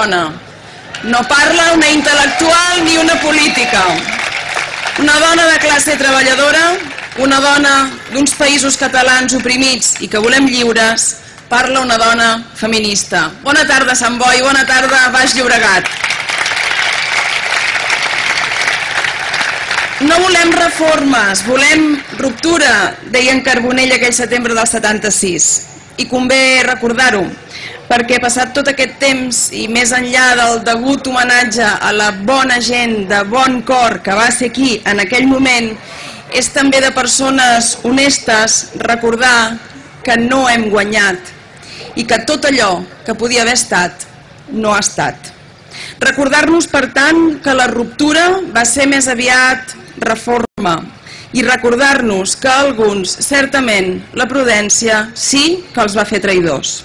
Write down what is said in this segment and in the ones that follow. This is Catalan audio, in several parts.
dona. No parla una intel·lectual ni una política. Una dona de classe treballadora, una dona d'uns països catalans oprimits i que volem lliures, parla una dona feminista. Bona tarda, Sant Boi, bona tarda, Baix Llobregat. No volem reformes, volem ruptura, deia en Carbonell aquell setembre del 76. I convé recordar-ho, perquè passat tot aquest temps i més enllà del degut homenatge a la bona gent de bon cor que va ser aquí en aquell moment, és també de persones honestes recordar que no hem guanyat i que tot allò que podia haver estat no ha estat. Recordar-nos, per tant, que la ruptura va ser més aviat reforma i recordar-nos que a alguns, certament, la prudència sí que els va fer traïdors.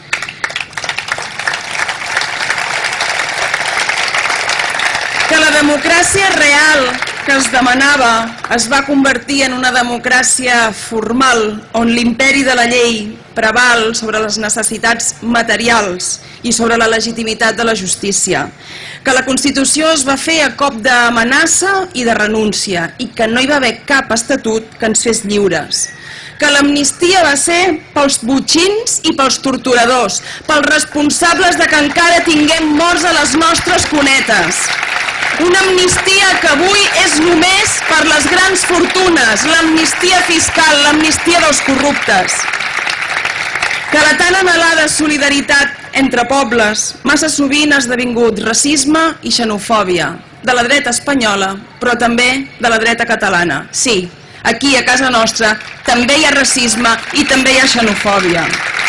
Que la democràcia real que es demanava es va convertir en una democràcia formal on l'imperi de la llei preval sobre les necessitats materials i sobre la legitimitat de la justícia. Que la Constitució es va fer a cop d'amenaça i de renúncia i que no hi va haver cap estatut que ens fes lliures. Que l'amnistia va ser pels botxins i pels torturadors, pels responsables de que encara tinguem morts a les nostres cunetes. Una amnistia que avui és només per les grans fortunes, l'amnistia fiscal, l'amnistia dels corruptes. Que la tan anhelada solidaritat entre pobles massa sovint ha esdevingut racisme i xenofòbia, de la dreta espanyola, però també de la dreta catalana. Sí, aquí a casa nostra també hi ha racisme i també hi ha xenofòbia.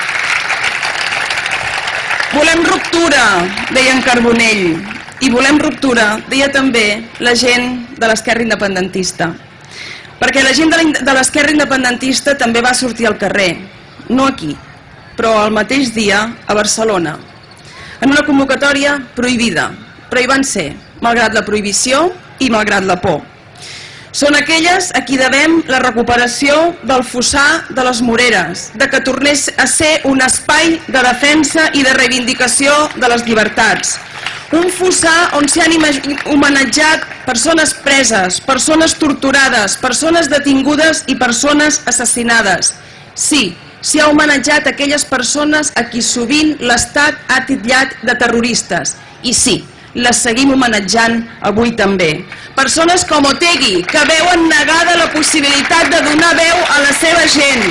Volem ruptura, deia en Carbonell, i volem ruptura, deia també la gent de l'esquerra independentista. Perquè la gent de l'esquerra independentista també va sortir al carrer, no aquí, però el mateix dia a Barcelona, en una convocatòria prohibida, però hi van ser, malgrat la prohibició i malgrat la por. Són aquelles a qui devem la recuperació del fossar de les Moreres, de que tornés a ser un espai de defensa i de reivindicació de les llibertats. Un fossar on s'han homenatjat persones preses, persones torturades, persones detingudes i persones assassinades. Sí, s'hi ha homenatjat aquelles persones a qui sovint l'Estat ha titllat de terroristes. I sí, les seguim homenatjant avui també. Persones com Otegi, que veuen negada la possibilitat de donar veu a la seva gent.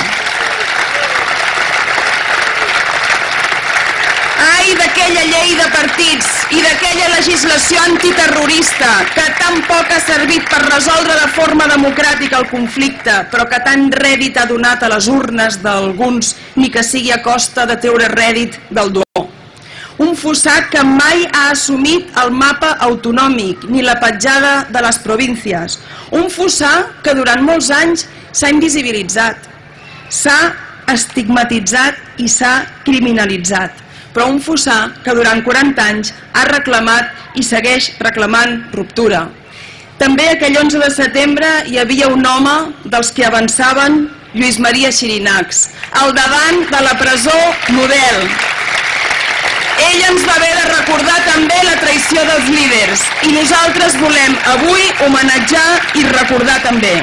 Ai d'aquella llei de partits i d'aquella legislació antiterrorista que tan poc ha servit per resoldre de forma democràtica el conflicte, però que tant rèdit ha donat a les urnes d'alguns, ni que sigui a costa de treure rèdit del dolor. Un fossar que mai ha assumit el mapa autonòmic ni la petjada de les províncies. Un fossar que durant molts anys s'ha invisibilitzat, s'ha estigmatitzat i s'ha criminalitzat. Però un fossar que durant 40 anys ha reclamat i segueix reclamant ruptura. També aquell 11 de setembre hi havia un home dels que avançaven, Lluís Maria Xirinacs, al davant de la presó Model. Ell ens va haver de recordar també la traïció dels líders i nosaltres volem avui homenatjar i recordar també.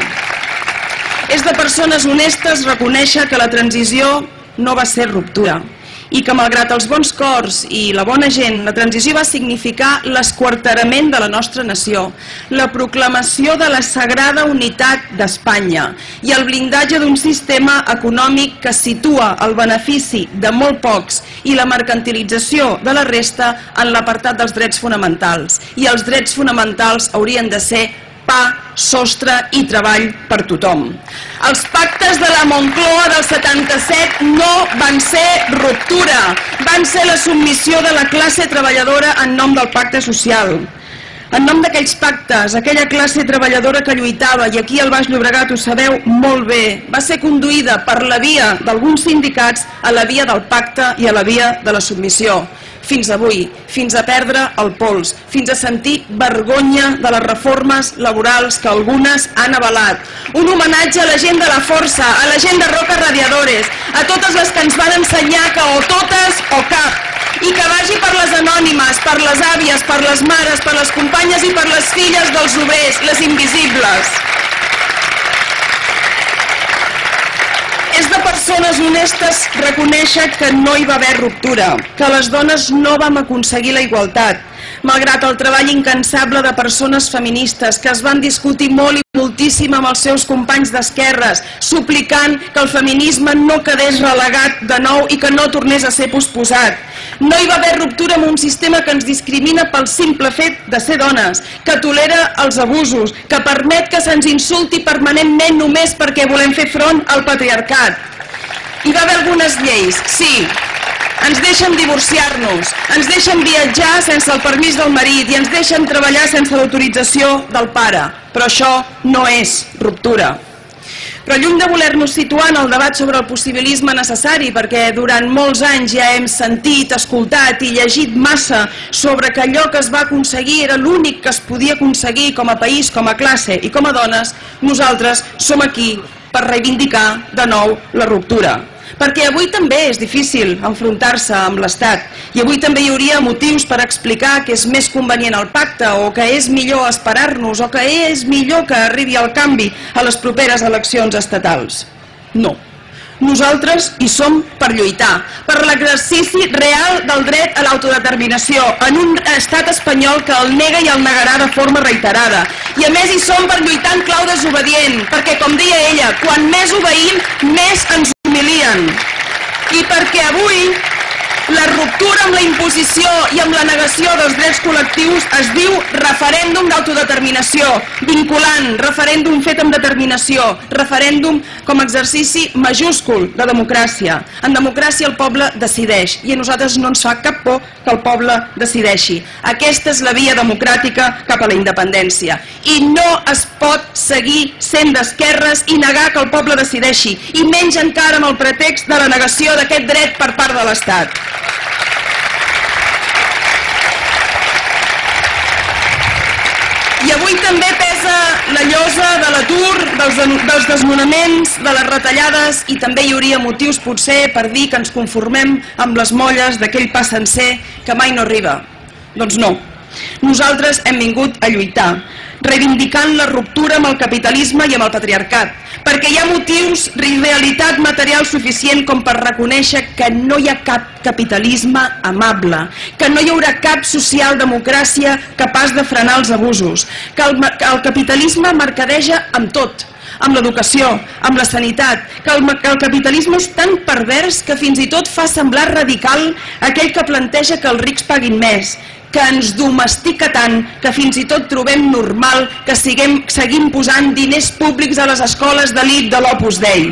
És de persones honestes reconèixer que la transició no va ser ruptura i que malgrat els bons cors i la bona gent, la transició va significar l'esquarterament de la nostra nació, la proclamació de la sagrada unitat d'Espanya i el blindatge d'un sistema econòmic que situa el benefici de molt pocs i la mercantilització de la resta en l'apartat dels drets fonamentals. I els drets fonamentals haurien de ser pa, sostre i treball per tothom. Els pactes de la Moncloa del 77 no van ser ruptura, van ser la submissió de la classe treballadora en nom del pacte social. En nom d'aquells pactes, aquella classe treballadora que lluitava, i aquí al Baix Llobregat ho sabeu molt bé, va ser conduïda per la via d'alguns sindicats a la via del pacte i a la via de la submissió. Fins avui, fins a perdre el pols, fins a sentir vergonya de les reformes laborals que algunes han avalat. Un homenatge a la gent de la força, a la gent de Roca Radiadores, a totes les que ens van ensenyar que o totes o cap, I que vagi per les anònimes, per les àvies, per les mares, per les companyes i per les filles dels obrers, les invisibles. És de persones honestes reconèixer que no hi va haver ruptura, que les dones no vam aconseguir la igualtat, malgrat el treball incansable de persones feministes que es van discutir molt i moltíssim amb els seus companys d'esquerres, suplicant que el feminisme no quedés relegat de nou i que no tornés a ser posposat. No hi va haver ruptura amb un sistema que ens discrimina pel simple fet de ser dones, que tolera els abusos, que permet que se'ns insulti permanentment només perquè volem fer front al patriarcat. Hi va haver algunes lleis, sí. Ens deixen divorciar-nos, ens deixen viatjar sense el permís del marit i ens deixen treballar sense l'autorització del pare. Però això no és ruptura. Però lluny de voler-nos situar en el debat sobre el possibilisme necessari, perquè durant molts anys ja hem sentit, escoltat i llegit massa sobre que allò que es va aconseguir era l'únic que es podia aconseguir com a país, com a classe i com a dones, nosaltres som aquí per reivindicar de nou la ruptura. Perquè avui també és difícil enfrontar-se amb l'Estat i avui també hi hauria motius per explicar que és més convenient el pacte o que és millor esperar-nos o que és millor que arribi el canvi a les properes eleccions estatals. No. Nosaltres hi som per lluitar, per l'exercici real del dret a l'autodeterminació en un estat espanyol que el nega i el negarà de forma reiterada. I a més hi som per lluitar en clau desobedient, perquè com deia ella, quan més obeïm, més ens humilien. I perquè avui la ruptura amb la imposició i amb la negació dels drets col·lectius es diu referèndum d'autodeterminació, vinculant, referèndum fet amb determinació, referèndum com a exercici majúscul de democràcia. En democràcia el poble decideix i a nosaltres no ens fa cap por que el poble decideixi. Aquesta és la via democràtica cap a la independència. I no es pot seguir sent d'esquerres i negar que el poble decideixi, i menys encara amb el pretext de la negació d'aquest dret per part de l'Estat. I avui també pesa la llosa de l'atur, dels desnonaments, de les retallades, i també hi hauria motius potser per dir que ens conformem amb les molles d'aquell pa sencer que mai no arriba. Doncs no. Nosaltres hem vingut a lluitar, reivindicant la ruptura amb el capitalisme i amb el patriarcat, perquè hi ha motius i realitat material suficient com per reconèixer que no hi ha cap capitalisme amable, que no hi haurà cap socialdemocràcia capaç de frenar els abusos, que el capitalisme mercadeja amb tot, amb l'educació, amb la sanitat, que el capitalisme és tan pervers que fins i tot fa semblar radical aquell que planteja que els rics paguin més, que ens domestica tant que fins i tot trobem normal que seguim posant diners públics a les escoles d'elit de l'Opus Dei.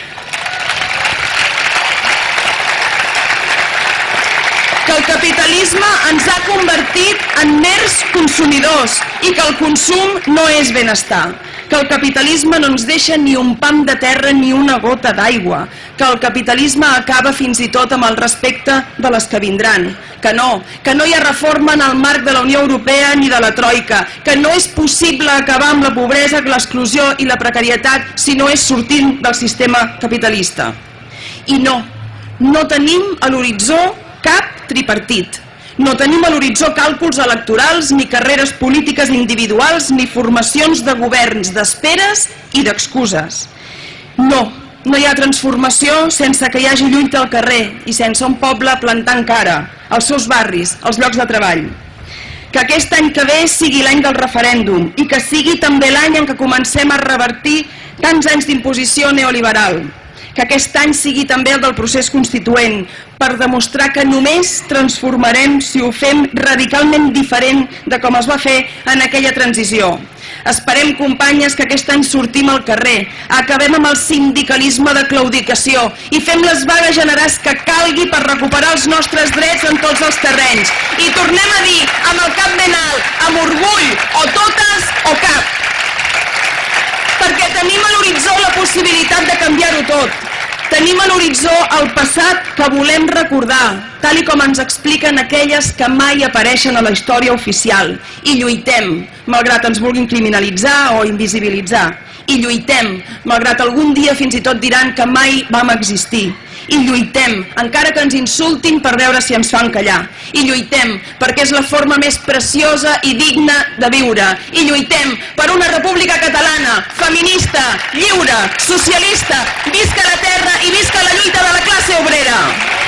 Que el capitalisme ens ha convertit en mers consumidors i que el consum no és benestar. Que el capitalisme no ens deixa ni un pam de terra ni una gota d'aigua, que el capitalisme acaba fins i tot amb el respecte de les que vindran, que no hi ha reforma en el marc de la Unió Europea ni de la Troika, que no és possible acabar amb la pobresa, l'exclusió i la precarietat si no és sortint del sistema capitalista. I no tenim a l'horitzó cap tripartit. No tenim a l'horitzó càlculs electorals, ni carreres polítiques individuals, ni formacions de governs d'esperes i d'excuses. No hi ha transformació sense que hi hagi lluita al carrer i sense un poble plantant cara als seus barris, als llocs de treball. Que aquest any que ve sigui l'any del referèndum i que sigui també l'any en què comencem a revertir tants anys d'imposició neoliberal. Que aquest any sigui també el del procés constituent, per demostrar que només transformarem si ho fem radicalment diferent de com es va fer en aquella transició. Esperem, companyes, que aquest any sortim al carrer, acabem amb el sindicalisme de claudicació i fem les vagues generals que calgui per recuperar els nostres drets en tots els terrenys. I tornem a dir, amb el cap ben alt, amb orgull, o totes o cap. Perquè tenim a l'horitzó la possibilitat de canviar-ho tot. Tenim a l'horitzó el passat que volem recordar, tal i com ens expliquen aquelles que mai apareixen a la història oficial. I lluitem, malgrat ens vulguin criminalitzar o invisibilitzar. I lluitem, malgrat algun dia fins i tot diran que mai vam existir. I lluitem, encara que ens insultin, per veure si ens fan callar. I lluitem perquè és la forma més preciosa i digna de viure. I lluitem per una república catalana, feminista, lliure, socialista. Visca la terra i visca la lluita de la classe obrera!